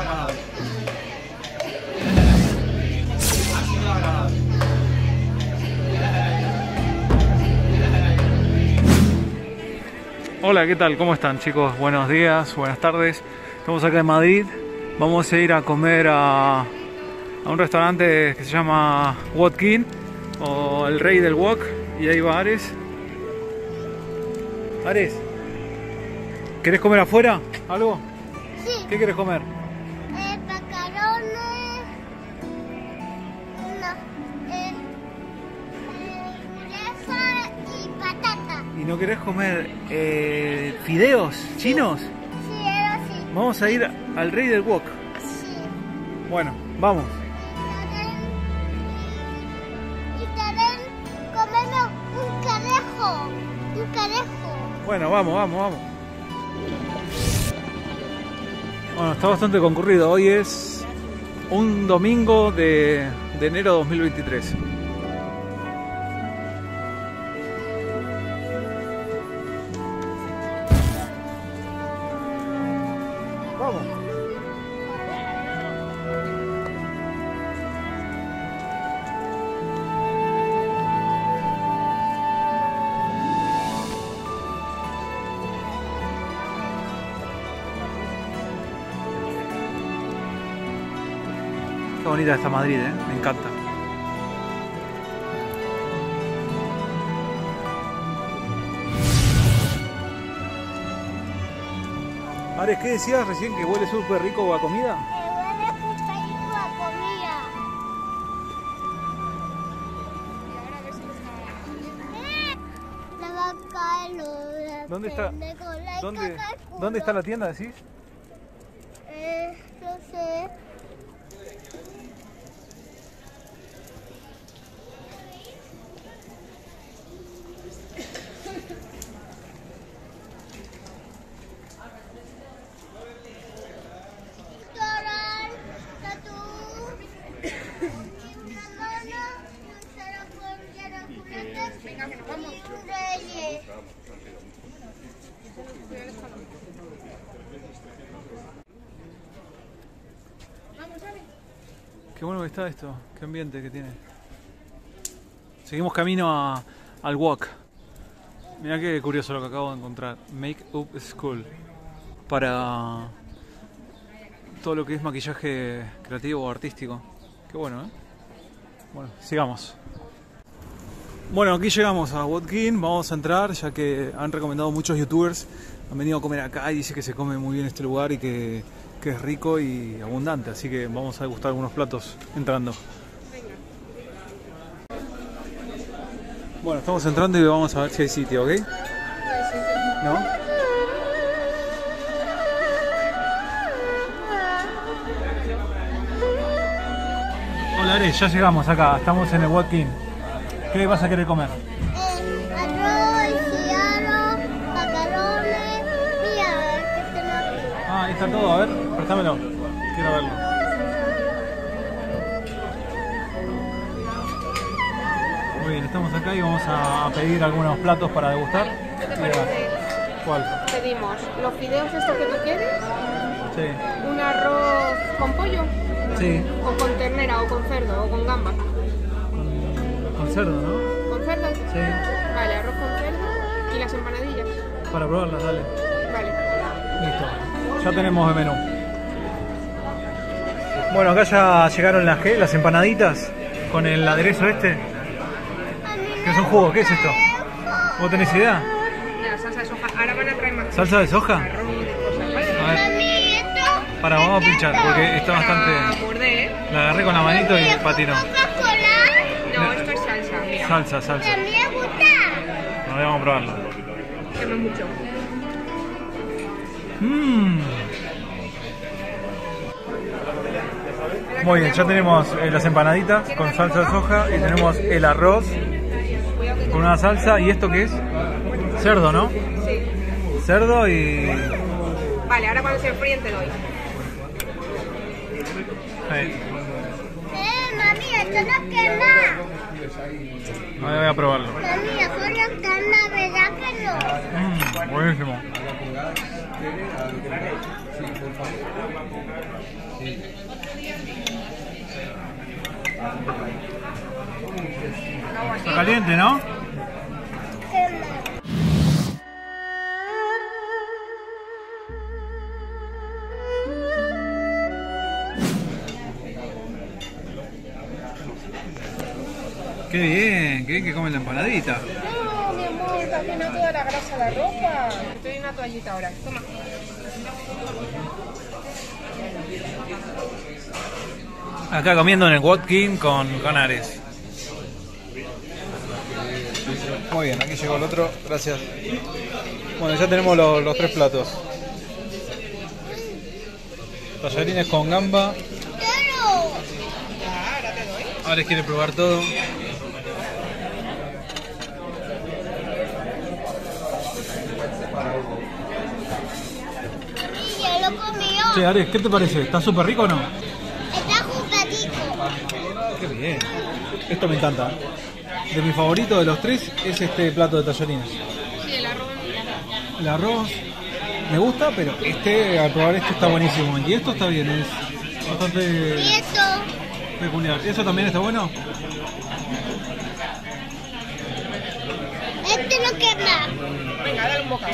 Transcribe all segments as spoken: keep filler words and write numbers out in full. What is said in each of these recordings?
Hola, ¿qué tal? ¿Cómo están, chicos? Buenos días, buenas tardes. Estamos acá en Madrid. Vamos a ir a comer a, a un restaurante que se llama Walk-In o el Rey del Wok. Y ahí va Ares. Ares, ¿querés comer afuera? ¿Algo? Sí. ¿Qué querés comer? Eh, macarrones. No. Eh, eh, hamburguesa y patata. ¿Y no querés comer eh, fideos chinos? Sí, era así. Vamos a ir al Rey del Wok. Sí. Bueno, vamos. Y también comemos un cadejo. Un cadejo. Bueno, vamos, vamos, vamos. Bueno, está bastante concurrido. Hoy es un domingo de, de enero de dos mil veintitrés. Vamos. Qué bonita está Madrid, ¿eh? Me encanta. Ares, ¿qué decías recién? ¿Que huele súper rico a comida? Que huele súper rico a comida. Eh, Le va a caer lo- ¿Dónde está? pendejo, le ¿Dónde, caga el culo. ¿Dónde está la tienda, decís? Eh, no sé. Coral, tatu, y una mano, y un cero con lleno de juguetes, y un reyes. Qué bueno que está esto, qué ambiente que tiene. Seguimos camino a, al Wok. Mirá qué curioso lo que acabo de encontrar. Make Up School. Para todo lo que es maquillaje creativo o artístico. Qué bueno, ¿eh? Bueno, sigamos. Bueno, aquí llegamos a Walk-In. Vamos a entrar ya que han recomendado muchos youtubers. Han venido a comer acá y dice que se come muy bien este lugar y que, que es rico y abundante. Así que vamos a degustar algunos platos entrando. Bueno, estamos entrando y vamos a ver si hay sitio, ¿ok? ¿No? Hola Ares, ya llegamos acá, estamos en el Walk-In. ¿Qué vas a querer comer? Eh, arroz, cigarro, macarrones. Mira, que tengo aquí. Ah, ahí está todo, a ver, préstamelo. Quiero verlo. Muy bien, estamos acá y vamos a pedir algunos platos para degustar. ¿Qué te parece? ¿Cuál? Pedimos los fideos estos que tú quieres, Sí. un arroz con pollo, Sí, o con ternera, o con cerdo, o con gamba. con, con cerdo, ¿no? ¿Con cerdo? Sí. Vale, arroz con cerdo y las empanadillas. Para probarlas, dale. Vale. Listo. Ya tenemos el menú. Bueno, acá ya llegaron las, ¿qué? Las empanaditas con el aderezo este. ¿Qué es un jugo? ¿Qué es esto? ¿Vos tenés idea? La salsa de soja. Ahora van a traer más ¿Salsa de soja? arroz y cosas, ¿vale? A ver, Mami, esto. para, vamos a pinchar porque está Para bastante... morder, ¿eh? La agarré con la manito y patinó. Coca-Cola. No, esto es salsa, mira. Salsa, salsa. A mí me gusta. A ver, vamos a probarlo. Quema mucho. Mmm. Muy bien, ya tenemos eh, las empanaditas con salsa de soja y tenemos el arroz con una salsa. ¿Y esto qué es? Cerdo, ¿no? Sí. Cerdo y... Vale, ahora cuando se enfríen te doy. Ahí. Eh, mami, esto no quema. Ahora voy a probarlo. Mami, eso no quema, ¿verdad que no? Mmm, buenísimo. Está caliente, ¿no? Qué bien, qué bien que comen la empanadita. No, mi amor, está llena toda la grasa la ropa. Estoy en una toallita ahora. Toma. Acá comiendo en el Watkin con, con Ares. Muy bien, aquí llegó el otro, gracias. Bueno, ya tenemos los, los tres platos. Tallarines con gamba. Ares quiere probar todo. Ya lo comió. Che, Ares, ¿qué te parece? ¿Está súper rico o no? Está jugadito. Qué bien. Esto me encanta. De mi favorito de los tres es este plato de tallarines. Sí, el arroz. El arroz me gusta, pero este, al probar este está buenísimo. Y esto está bien, es bastante Y esto. peculiar. ¿Eso también está bueno? Este no quema. Venga, dale un bocado.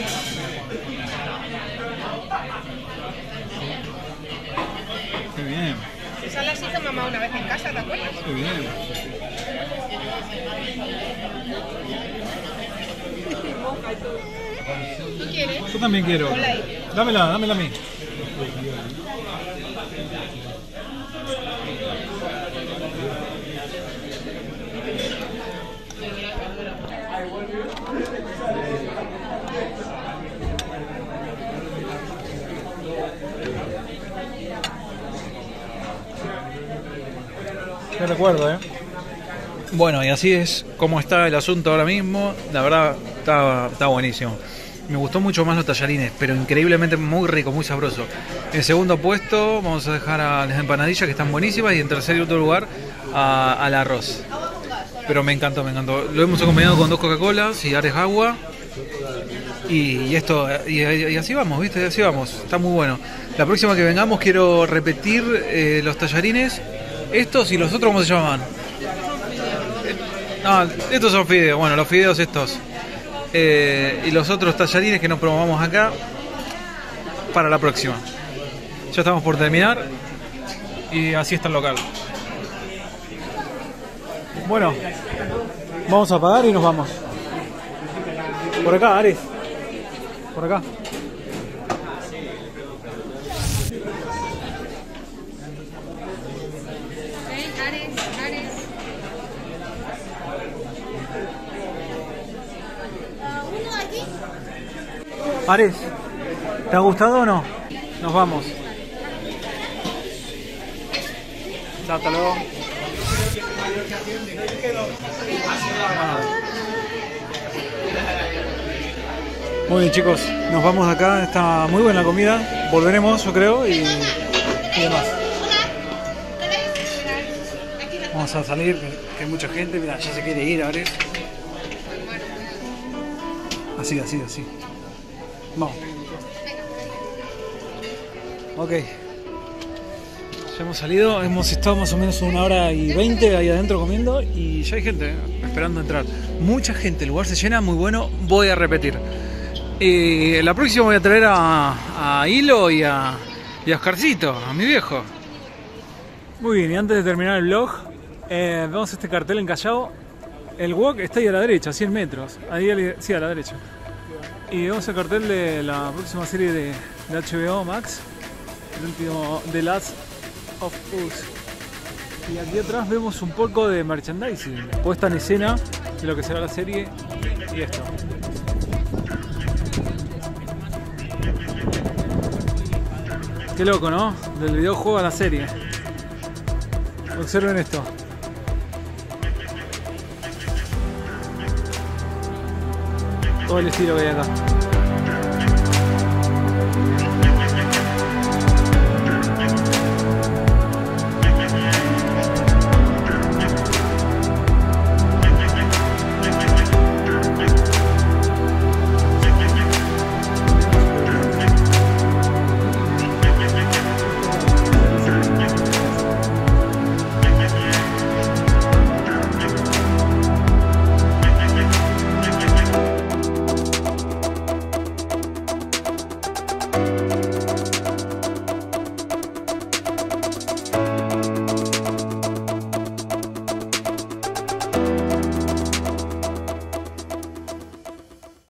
Qué bien, Esa las hizo mamá una vez en casa, ¿te acuerdas? qué bien. ¿Tú quieres? Yo también quiero. Ponla ahí. Dámela, dámela a mí. Qué recuerdo, ¿eh? Bueno, y así es como está el asunto ahora mismo. La verdad, está, está buenísimo. Me gustó mucho más los tallarines, pero increíblemente muy rico, muy sabroso. En segundo puesto vamos a dejar a las empanadillas, que están buenísimas, y en tercer y último lugar a, al arroz. Pero me encantó, me encantó. Lo hemos acompañado con dos Coca-Colas y Ares agua. Y, y esto, y, y así vamos, ¿viste? Y así vamos. Está muy bueno. La próxima que vengamos quiero repetir eh, los tallarines. Estos y los otros, ¿cómo se llamaban? No, estos son fideos. Bueno, los fideos estos. Eh, y los otros tallarines que nos probamos acá para la próxima. Ya estamos por terminar. Y así está el local. Bueno, vamos a pagar y nos vamos. Por acá, Ares. Por acá. Ares, ¿te ha gustado o no? Nos vamos. Hasta luego. Muy bien, chicos, nos vamos de acá. Está muy buena la comida. Volveremos, yo creo, y, y demás. Vamos a salir, que hay mucha gente. Mira, ya se quiere ir, Ares. Así, así, así. Vamos. Ok. Ya hemos salido, hemos estado más o menos una hora y veinte ahí adentro comiendo y ya hay gente eh, esperando entrar. Mucha gente, el lugar se llena, muy bueno, voy a repetir. Y la próxima voy a traer a, a Hilo y a, y a Oscarcito, a mi viejo. Muy bien, y antes de terminar el vlog, eh, vemos este cartel en Callao. El wok está ahí a la derecha, cien metros. Ahí, sí, a la derecha. Y vemos el cartel de la próxima serie de, de H B O Max, el último The Last of Us. Y aquí atrás vemos un poco de merchandising, puesta en escena de lo que será la serie y esto. Qué loco, ¿no? Del videojuego a la serie. Observen esto. Todo el estilo que hay acá. Thank you.